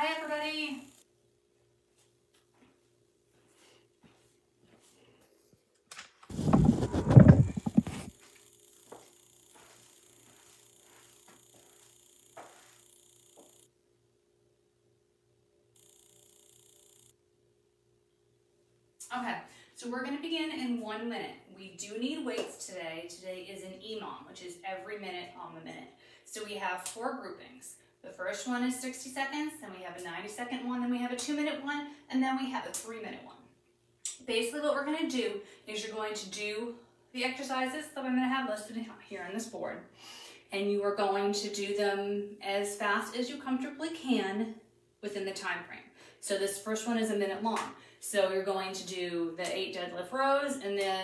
Hi, everybody. Okay, so we're going to begin in 1 minute. We do need weights today. Today is an EMOM, which is every minute on the minute. So we have 4 groupings. The first one is 60 seconds, then we have a 90-second one, then we have a 2-minute one, and then we have a 3-minute one. Basically what we're going to do is you're going to do the exercises that I'm going to have listed here on this board, and you are going to do them as fast as you comfortably can within the time frame. So this first one is a minute long. So you're going to do the 8 deadlift rows and the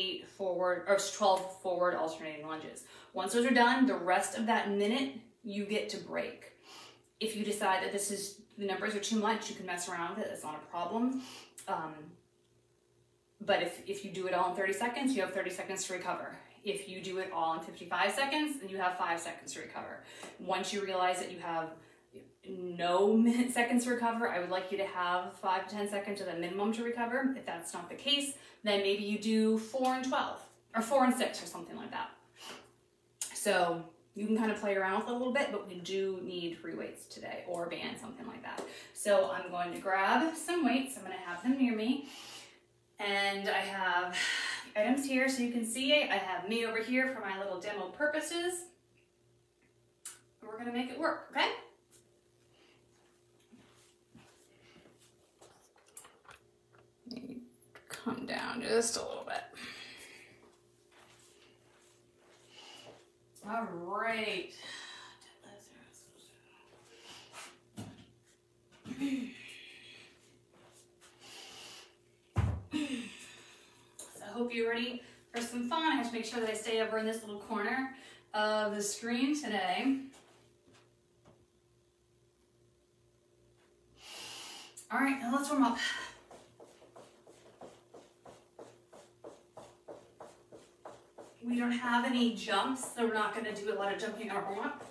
12 forward alternating lunges. Once those are done, the rest of that minute you get to break. If you decide that the numbers are too much, you can mess around with it. It's not a problem. But if you do it all in 30 seconds, you have 30 seconds to recover. If you do it all in 55 seconds, then you have 5 seconds to recover. Once you realize that you have no seconds to recover, I would like you to have 5 to 10 seconds as a minimum to recover. If that's not the case, then maybe you do 4 and 12 or 4 and 6 or something like that. So you can kind of play around with it a little bit, but we do need free weights today or a band, something like that. So I'm going to grab some weights. I'm going to have them near me. And I have items here so you can see it. I have me over here for my little demo purposes. We're going to make it work, okay? Come down just a little bit. All right. So I hope you're ready for some fun. I have to make sure that I stay over in this little corner of the screen today. All right, now let's warm up. We don't have any jumps, so we're not going to do a lot of jumping our warm up.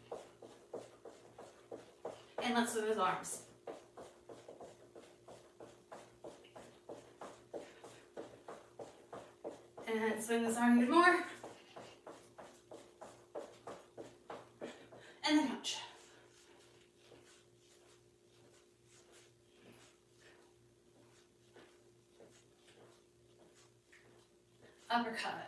And let's swing those arms. And swing this arm even more. And then hunch. Uppercut.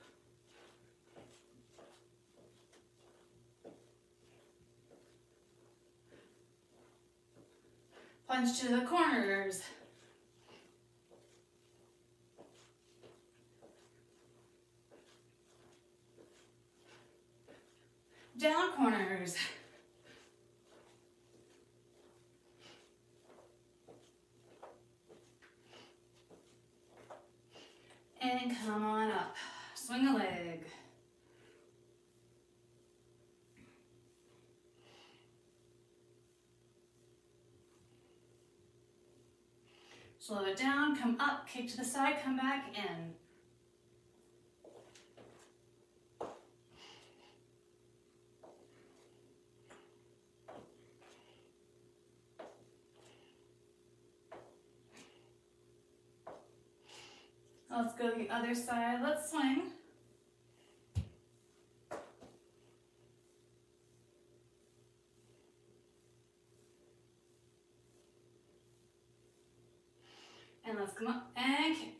Punch to the corners. Down corners. And come on up. Swing a leg. Slow it down, come up, kick to the side, come back in. Let's go to the other side. Let's swing. And let's come up and kick.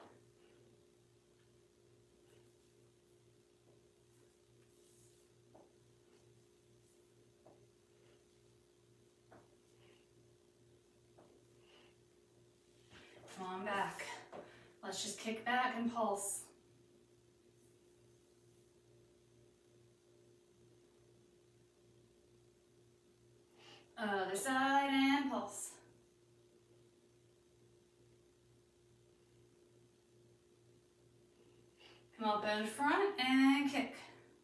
Come on back. Let's just kick back and pulse. Other side and pulse. Come up in front and kick.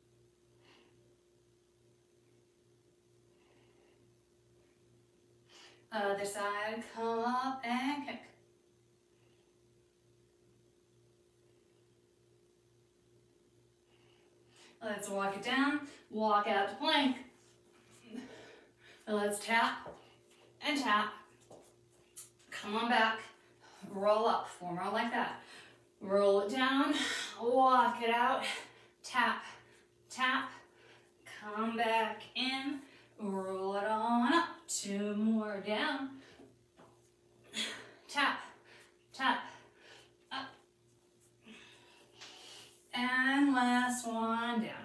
Other side, come up and kick. Let's walk it down, walk out to plank. Let's tap and tap. Come on back, roll up, 4 more like that. Roll it down, walk it out, tap, tap, come back in, roll it on up, 2 more down, tap, tap, up, and last one down,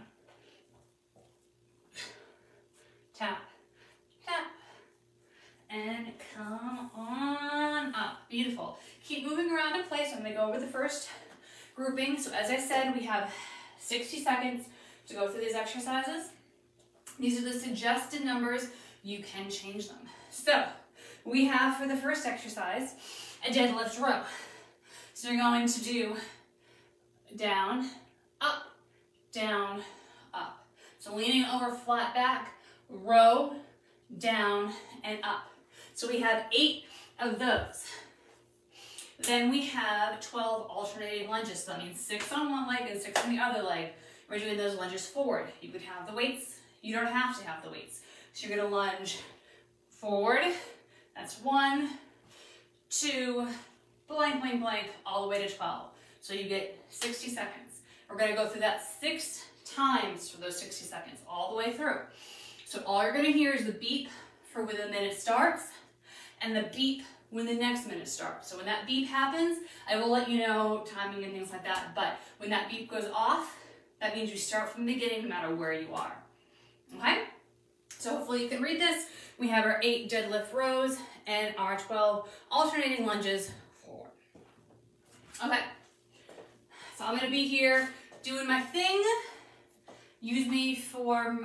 tap, tap, and come on up. Beautiful. Keep moving around in place. I'm going to go over the first grouping. So as I said, we have 60 seconds to go through these exercises. These are the suggested numbers. You can change them. So we have for the first exercise a deadlift row. So you're going to do down, up, down, up. So leaning over flat back, row, down, and up. So we have 8 of those. Then we have 12 alternating lunges. So that means 6 on one leg and 6 on the other leg. We're doing those lunges forward. You could have the weights. You don't have to have the weights. So you're going to lunge forward. That's 1, 2, blank, blank, blank, all the way to 12. So you get 60 seconds. We're going to go through that 6 times for those 60 seconds, all the way through. So all you're going to hear is the beep for when the minute starts and the beep when the next minute starts. So when that beep happens, I will let you know timing and things like that. But when that beep goes off, that means you start from the beginning no matter where you are. Okay? So hopefully you can read this. We have our 8 deadlift rows and our 12 alternating lunges forward. Okay. So I'm going to be here doing my thing. Use me for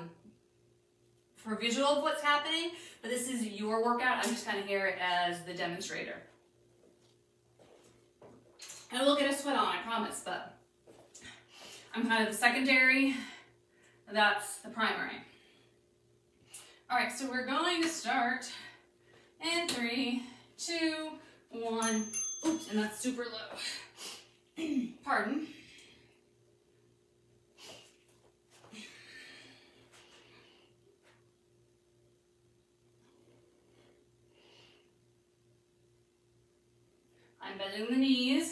visual of what's happening, but this is your workout. I'm just kind of here as the demonstrator. I will get a sweat on, I promise, but I'm kind of the secondary. That's the primary. All right, so we're going to start in 3, 2, 1. Oops, and that's super low. Pardon. I'm bending the knees.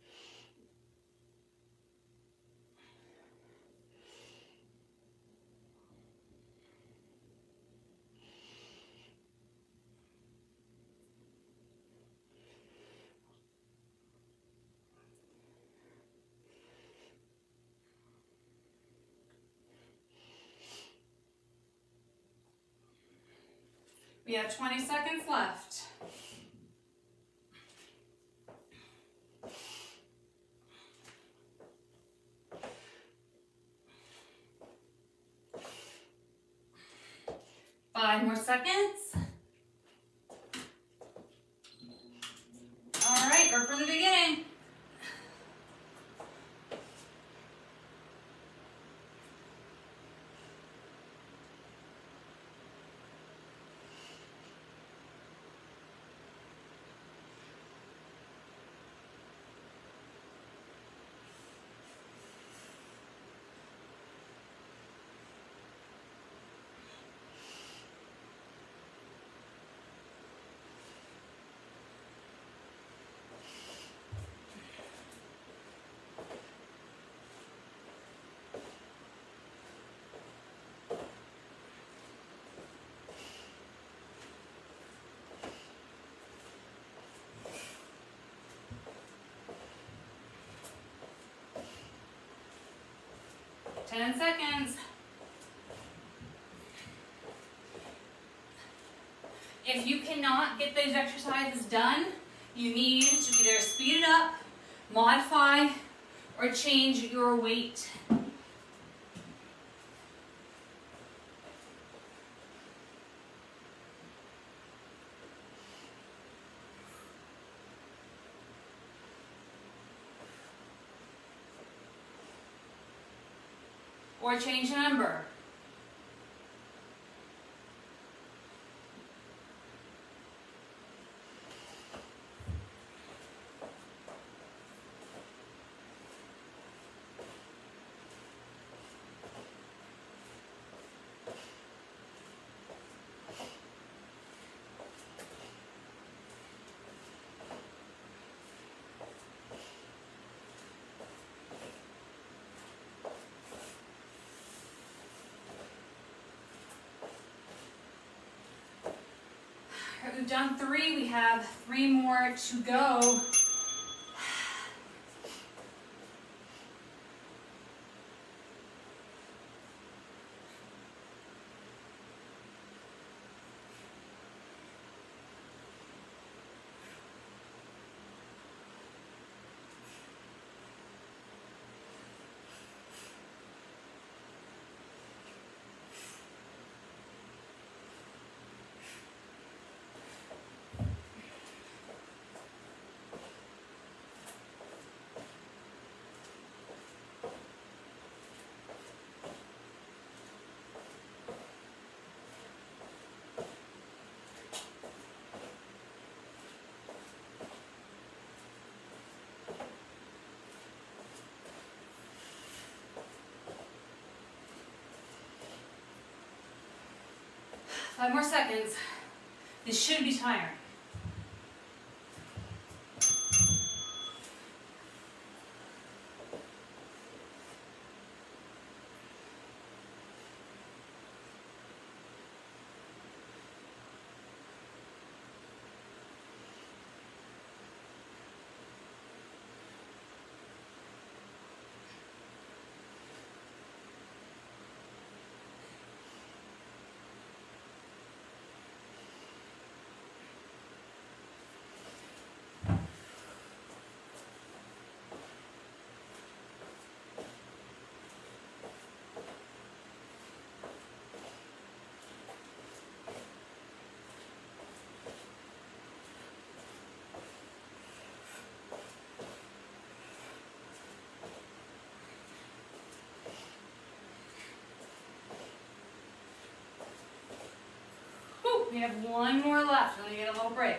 We have 20 seconds left. Five more seconds. All right, work from the beginning. Ten seconds. If you cannot get those exercises done, you need to either speed it up, modify, or change your weight. Or change the number. we've done 3. We have 3 more to go. Five more seconds. This should be tiring. Whew, we have 1 more left. We're going to get a little break.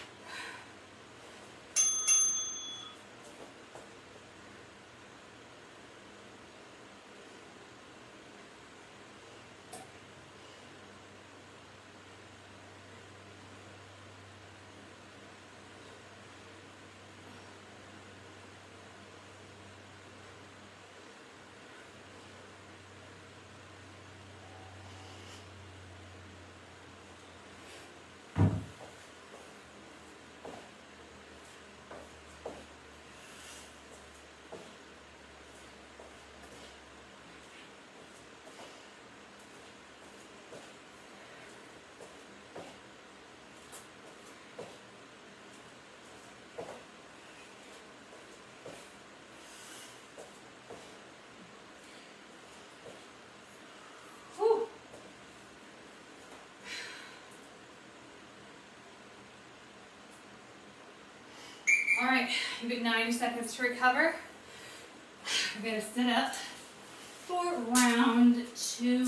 All right, you've got 90 seconds to recover. We're gonna sit up for round 2.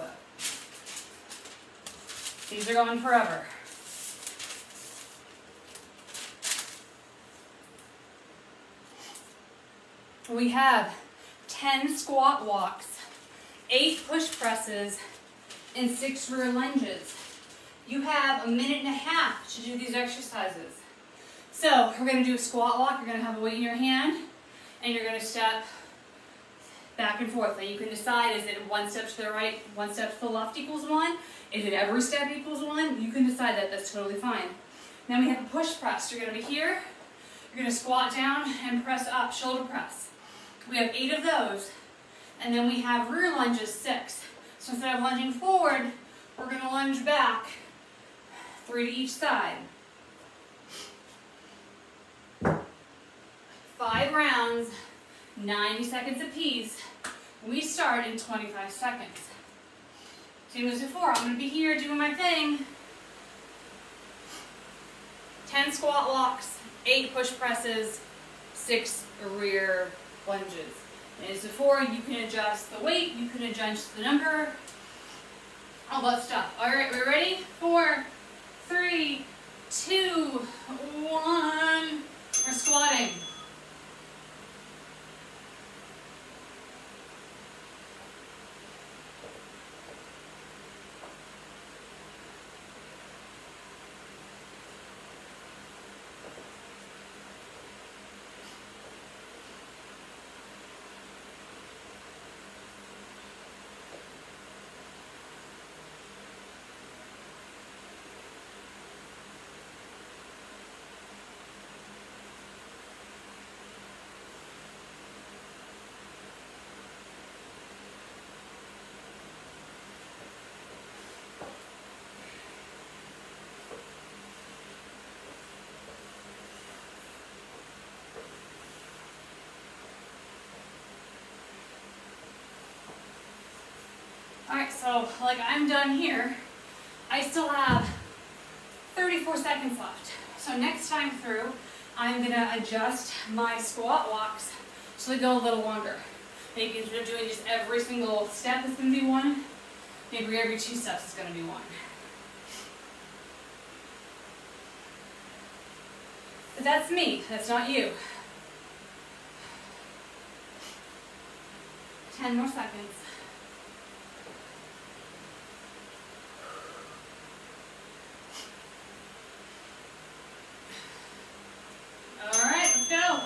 These are going forever. We have 10 squat walks, 8 push presses, and 6 rear lunges. You have 1.5 minutes to do these exercises. So we're going to do a squat walk. You're going to have a weight in your hand, and you're going to step back and forth. Now you can decide, is it 1 step to the right, 1 step to the left equals 1? Is it every step equals 1? You can decide that. That's totally fine. Then we have a push press. You're going to be here. You're going to squat down and press up, shoulder press. We have 8 of those. And then we have rear lunges, 6. So instead of lunging forward, we're going to lunge back, 3 to each side. 5 rounds, 90 seconds apiece. We start in 25 seconds. Same as before, I'm going to be here doing my thing. 10 squat walks, 8 push presses, 6 rear lunges. And as before, you can adjust the weight, you can adjust the number, all that stuff. All right, we're ready? 4, 3, 2, 1. We're squatting. All right, so like I'm done here. I still have 34 seconds left. So next time through, I'm gonna adjust my squat walks so they go a little longer. Maybe instead of doing just every single step is gonna be 1, maybe every 2 steps is gonna be 1. But that's me, that's not you. 10 more seconds. All right, let's go.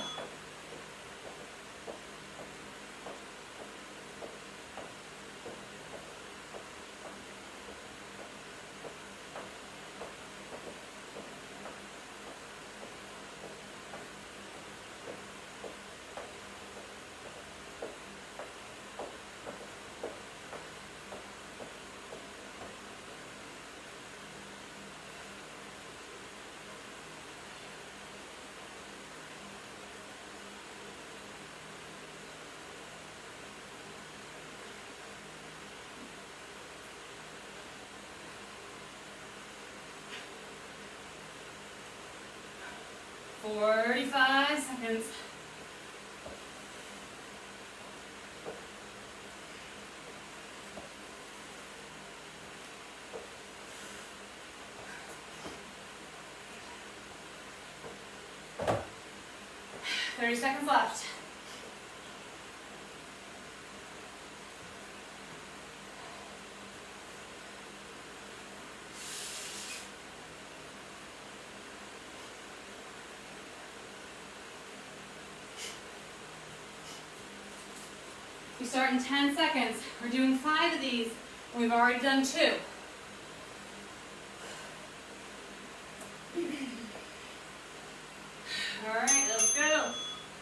For 45 seconds. Thirty seconds left. We start in 10 seconds. We're doing 5 of these, and we've already done 2. All right, let's go.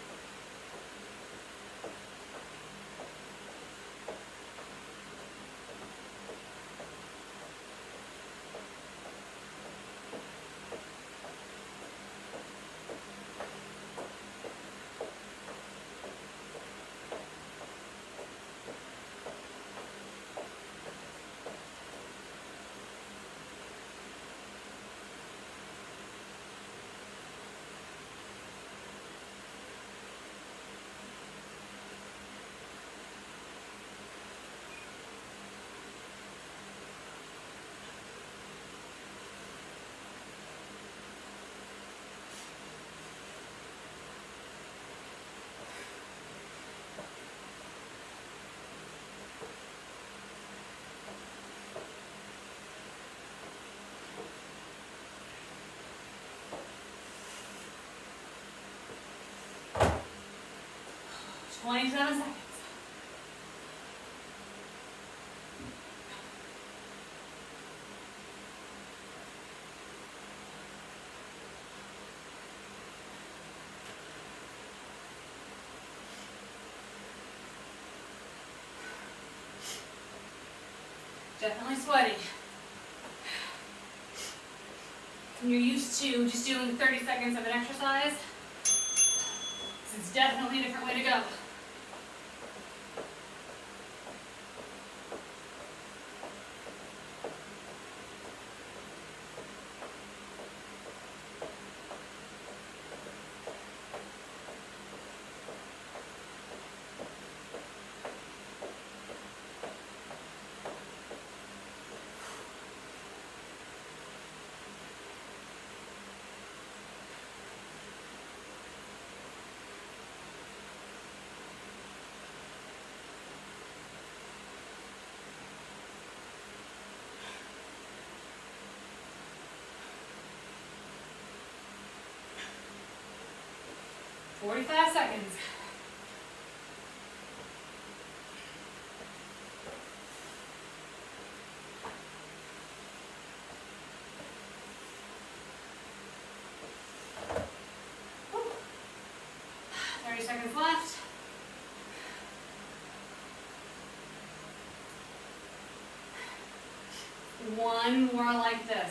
Twenty-seven seconds. Definitely sweaty. When you're used to just doing 30 seconds of an exercise, this is definitely a different way to go. Forty-five seconds. Whew. 30 seconds left. One more like this.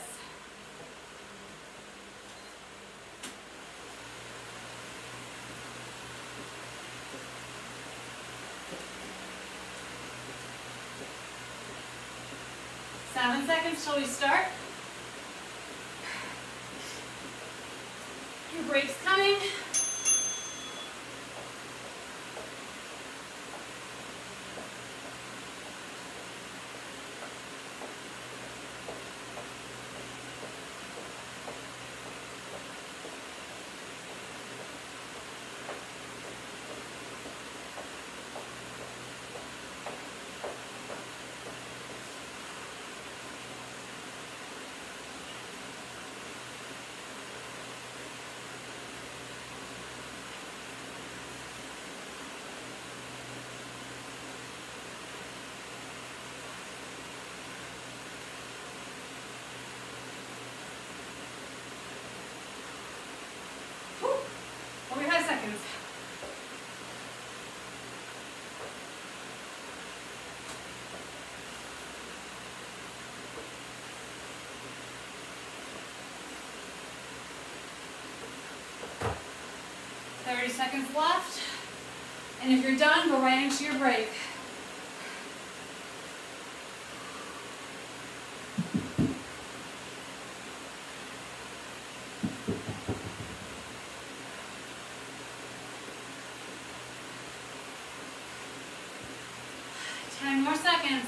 7 seconds till we start. Your break's coming. Whew. 45 seconds. Seconds left, and if you're done, go right into your break. Ten more seconds.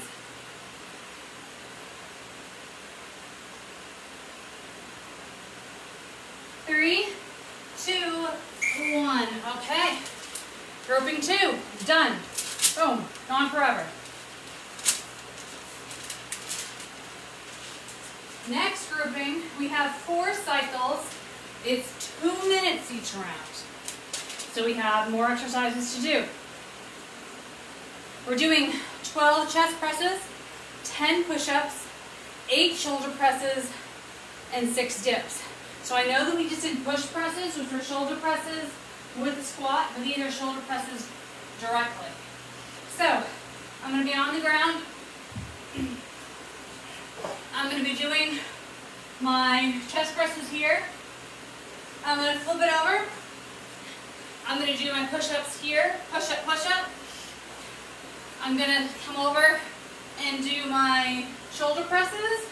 Three, two, one. Okay. Grouping 2. Done. Boom. Gone forever. Next grouping, we have 4 cycles. It's 2 minutes each round. So we have more exercises to do. We're doing 12 chest presses, 10 push-ups, 8 shoulder presses, and 6 dips. So I know that we just did push presses, which were shoulder presses with a squat, but these are shoulder presses directly. So I'm going to be on the ground. I'm going to be doing my chest presses here. I'm going to flip it over. I'm going to do my push-ups here. Push up, push up. I'm going to come over and do my shoulder presses.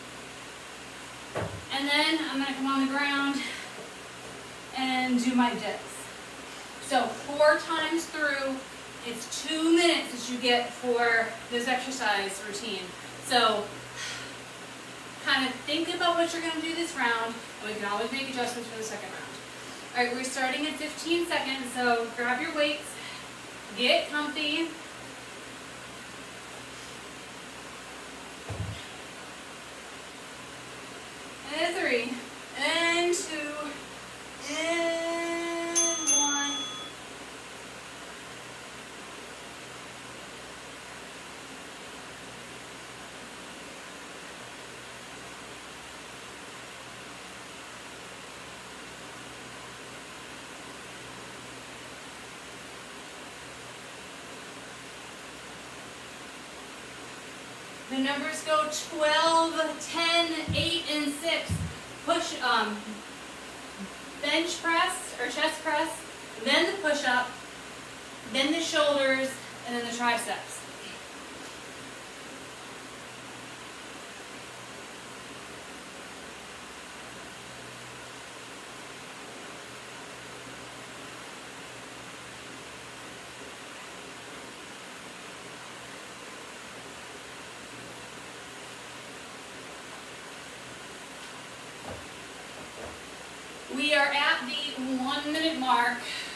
And then I'm going to come on the ground and do my dips. So 4 times through, it's 2 minutes that you get for this exercise routine. So kind of think about what you're going to do this round, and we can always make adjustments for the second round. All right, we're starting in 15 seconds, so grab your weights, get comfy. And 3, and 2, and 1. The numbers go 12, 10, 8, and 6. Push, bench press or chest press, then the push up, then the shoulders, and then the triceps. We are at the 1 minute mark.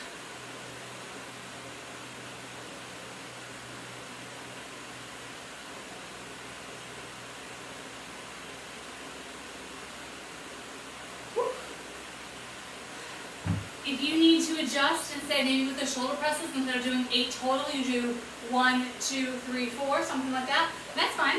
If you need to adjust and say maybe with the shoulder presses, instead of doing 8 total, you do 1, 2, 3, 4, something like that, that's fine.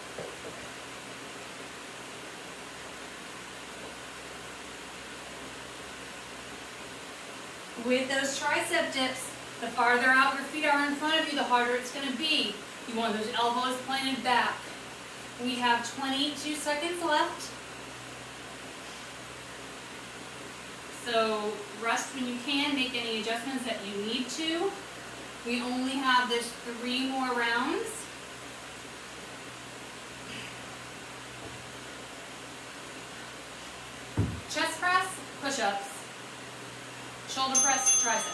With those tricep dips, the farther out your feet are in front of you, the harder it's going to be. You want those elbows planted back. We have 22 seconds left. So rest when you can, make any adjustments that you need to. We only have this 3 more rounds. push-ups, shoulder press, triceps.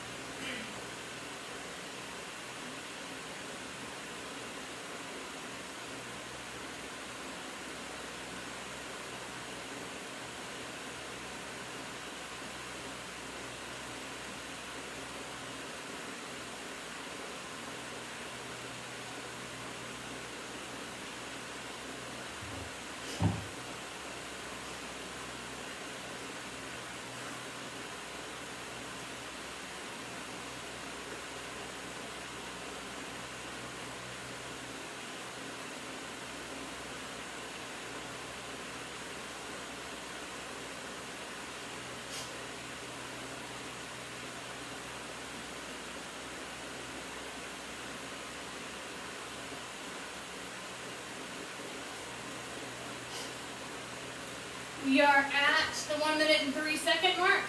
We are at the 1 minute and 3 second mark.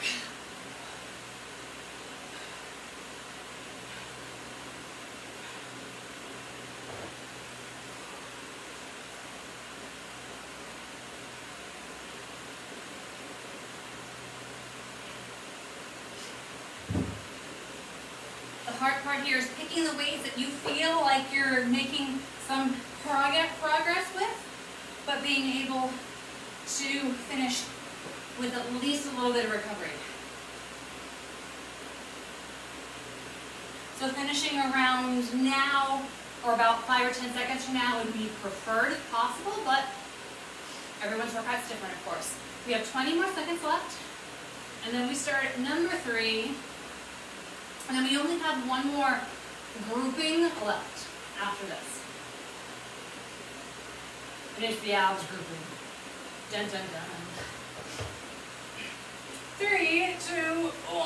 The hard part here is picking the weights that you feel like you're making some progress with, but being able to finish with at least a little bit of recovery. So finishing around now, or about 5 or 10 seconds from now, would be preferred if possible, but everyone's workout's different, of course. We have 20 more seconds left, and then we start at number 3, and then we only have one more grouping left after this. And it's the abs grouping. Dun, dun, dun. 3, 2, 1.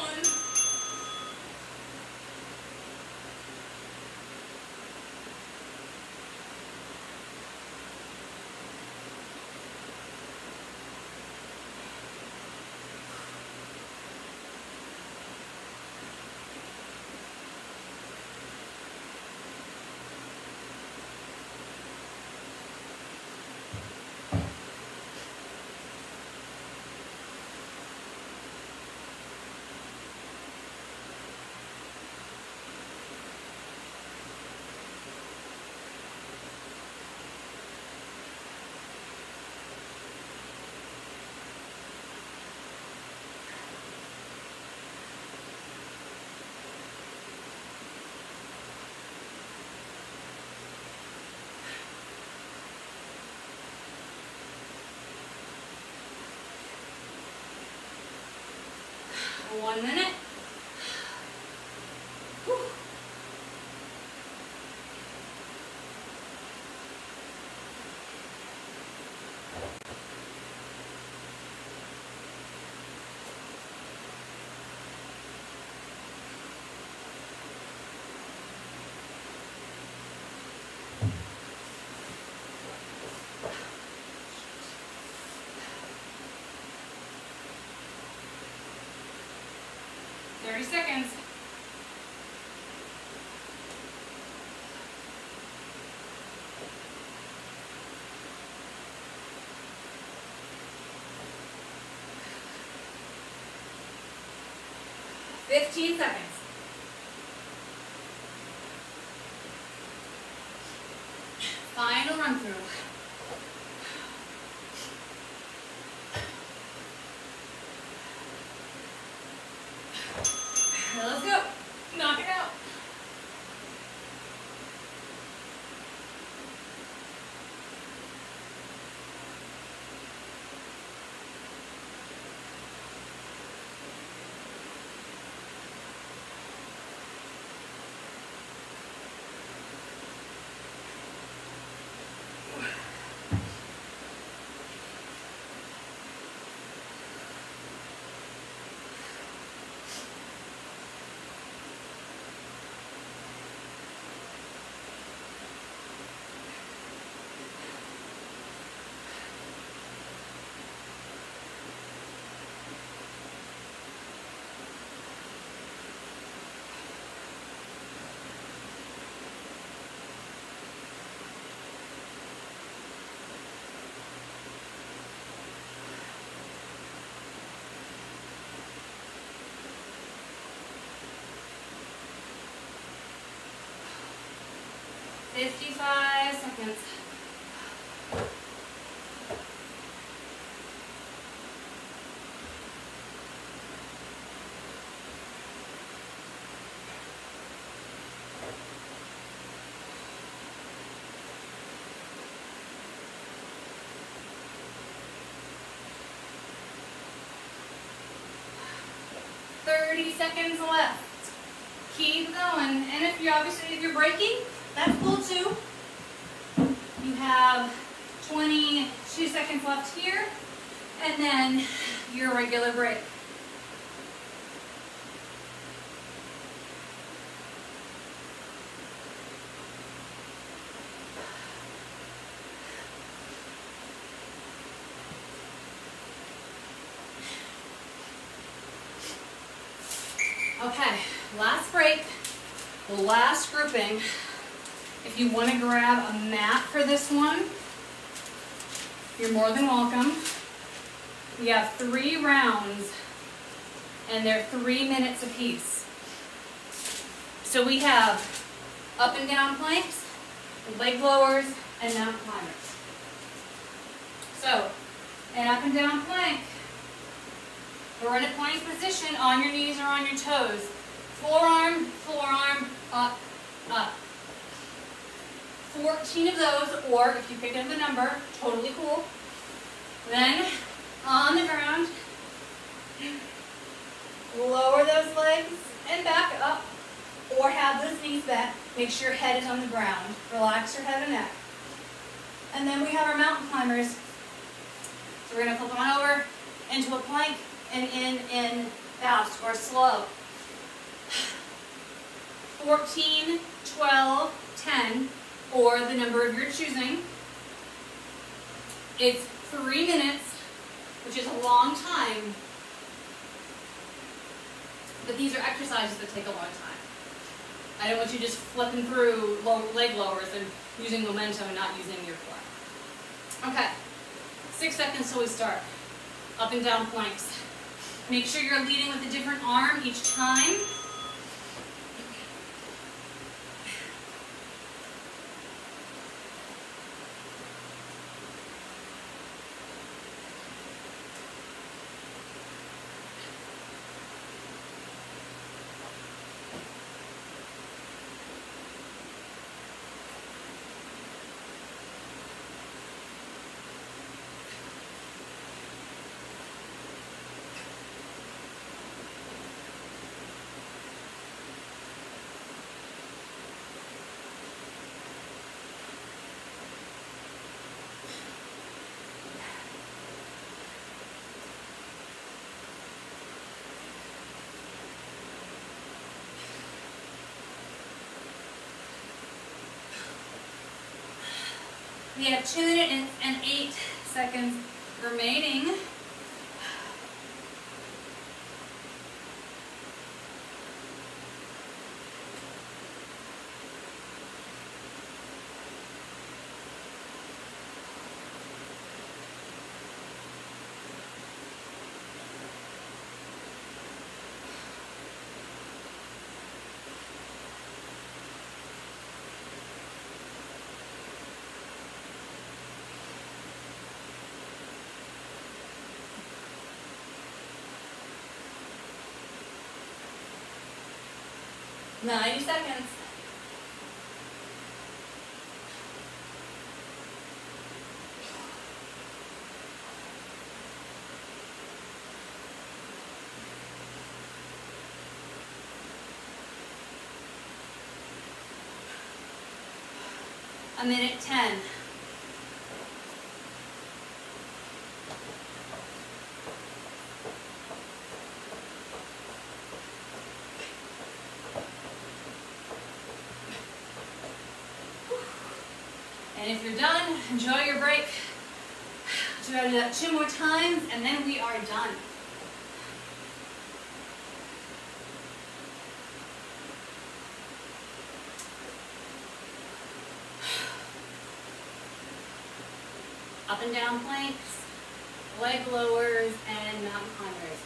One minute. Whew. 30 seconds. Fifteen seconds. Final run through. Let's go. Knock it out. 55 seconds. Seconds left. Keep going. And if you're breaking, that's cool too. You have 22 seconds left here, and then your regular break. Okay, last break, last grouping. If you want to grab a mat for this one, you're more than welcome. We have 3 rounds, and they're 3 minutes apiece. So we have up and down planks, leg lowers, and mountain climbers. So, an up and down plank. We're in a plank position on your knees or on your toes. Forearm, forearm, up, up. 14 of those, or if you pick up the number, totally cool. Then, on the ground, lower those legs and back up, or have those knees back. Make sure your head is on the ground. Relax your head and neck. And then we have our mountain climbers. So we're going to flip on over into a plank, and in, fast or slow. 14, 12, 10, or the number of your choosing. It's 3 minutes, which is a long time, but these are exercises that take a long time. I don't want you just flipping through leg lowers and using momentum and not using your core. Okay, 6 seconds till we start. Up and down planks. Make sure you're leading with a different arm each time. We have 2 minutes and 8 seconds remaining. Ninety seconds. A minute 10. And if you're done, enjoy your break. Try to do that 2 more times, and then we are done. Up and down planks, leg lowers, and mountain climbers.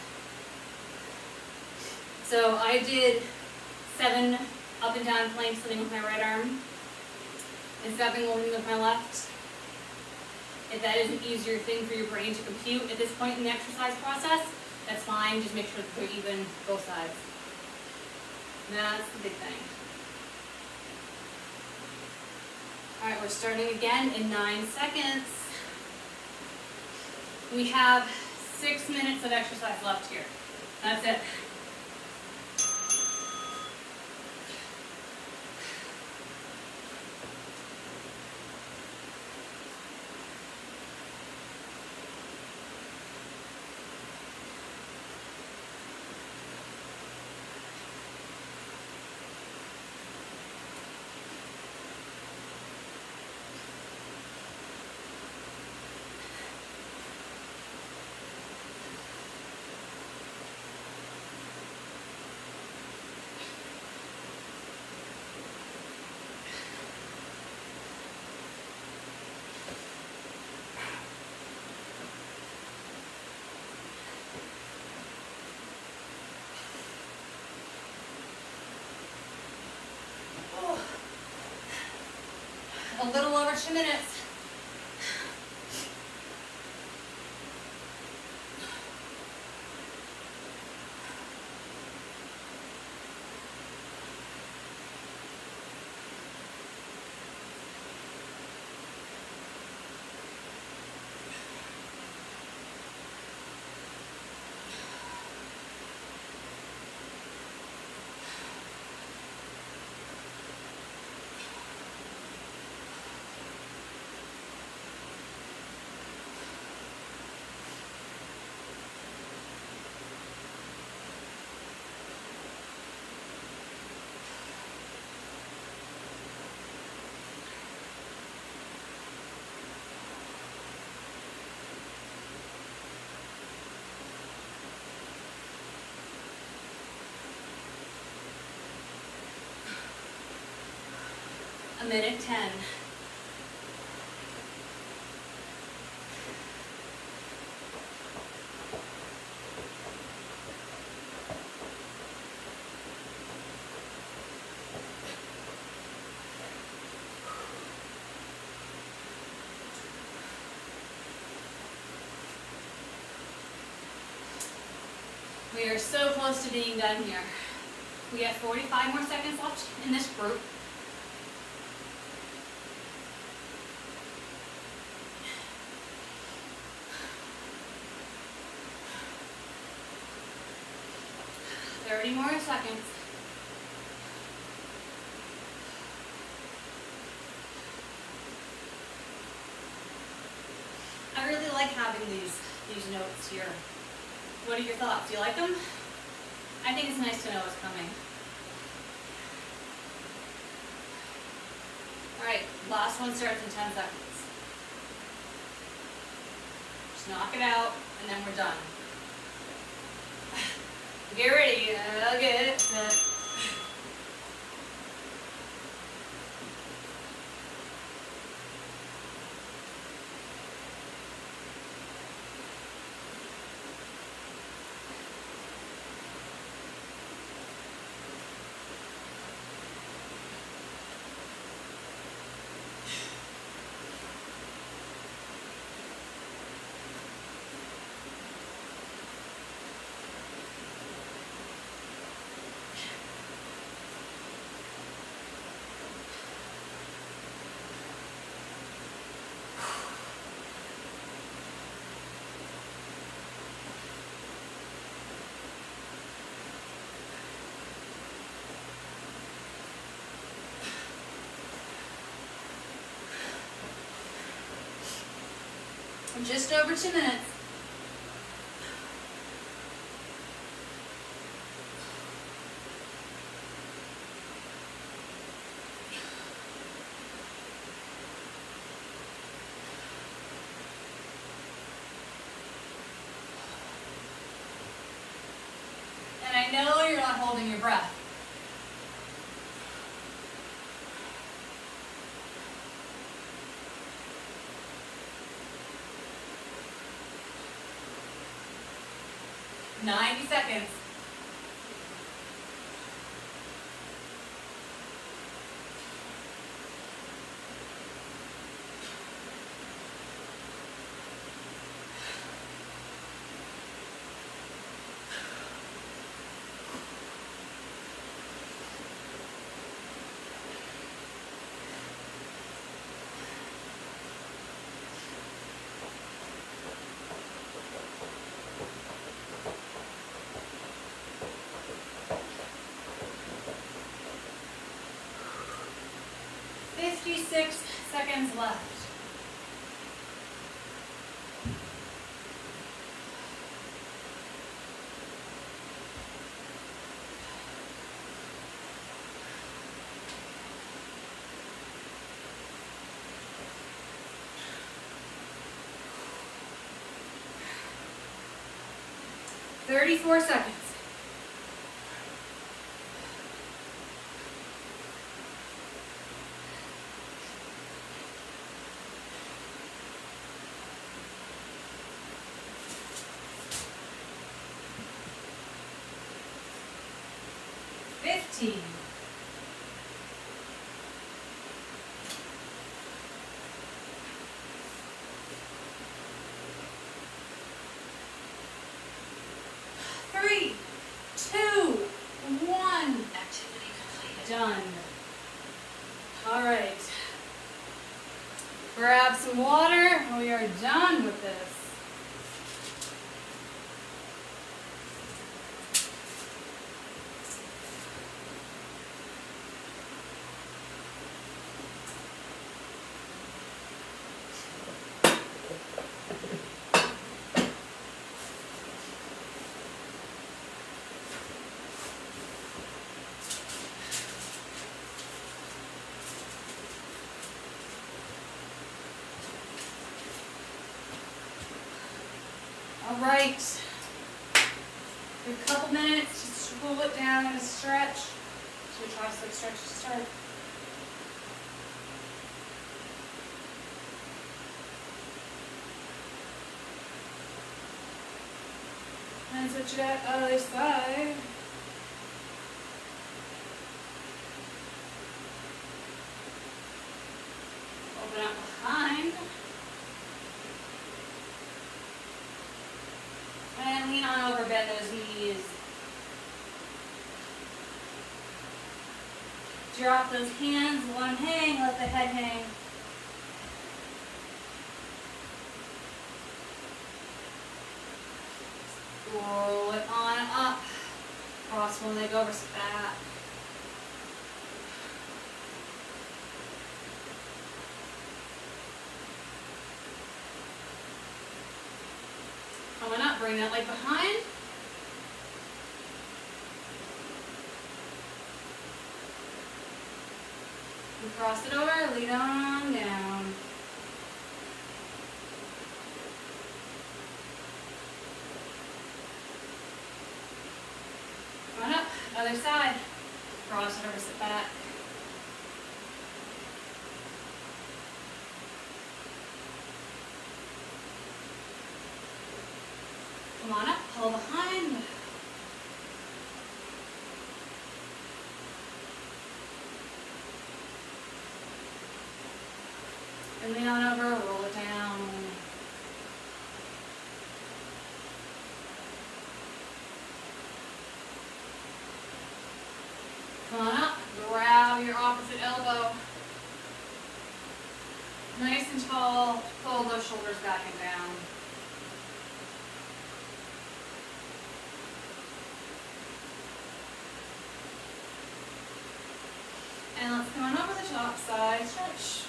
So I did 7 up and down planks sitting with my right arm. instead of going with my left. If that is an easier thing for your brain to compute at this point in the exercise process, that's fine. Just make sure that they're even both sides. That's the big thing. All right, we're starting again in 9 seconds. We have 6 minutes of exercise left here. That's it. A little over 2 minutes. A minute 10. We are so close to being done here. We have 45 more seconds left in this group. More seconds. I really like having these notes here. What are your thoughts? Do you like them? I think it's nice to know what's coming. All right, last one starts in 10 seconds. Just knock it out, and then we're done. Get ready, get set. Just over 2 minutes. And I know you're not holding your breath. Ninety seconds. seconds left. Thirty-four seconds. $15. 3, 2, 1. Activity completed. Done. All right. Grab some water. We are done with this. All right. A couple minutes, just cool it down and stretch. So we try to stretch to start. And switch it out other side. Open up behind. And lean on over, bend those knees. Drop those hands, let them hang, let the head hang. Roll it on up. Cross one leg over, sit back. Coming up, bring that leg behind. And cross it over, lean on down. Come on up, other side. Cross it over, sit back. Come on up, pull behind. And lean on over, roll it down. Come on up, grab your opposite elbow. Nice and tall, pull those shoulders back and down. And let's come on over the top side, stretch.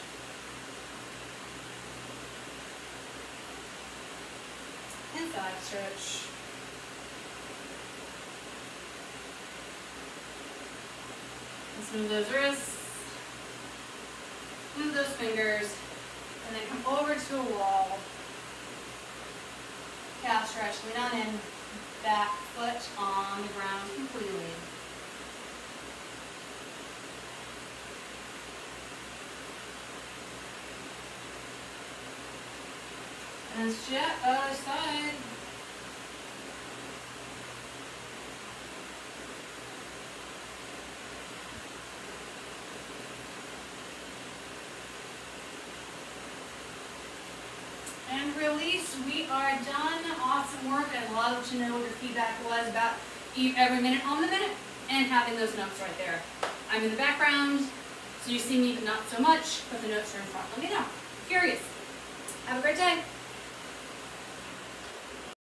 Inside stretch. Let's move those wrists, move those fingers, and then come over to a wall. Calf stretch, lean on in, back foot on the ground completely. And stretch, other side. And release. We are done. Awesome work. I'd love to know what your feedback was about every minute on the minute and having those notes right there. I'm in the background, so you see me but not so much, but the notes are in front. Let me know. Curious. Have a great day.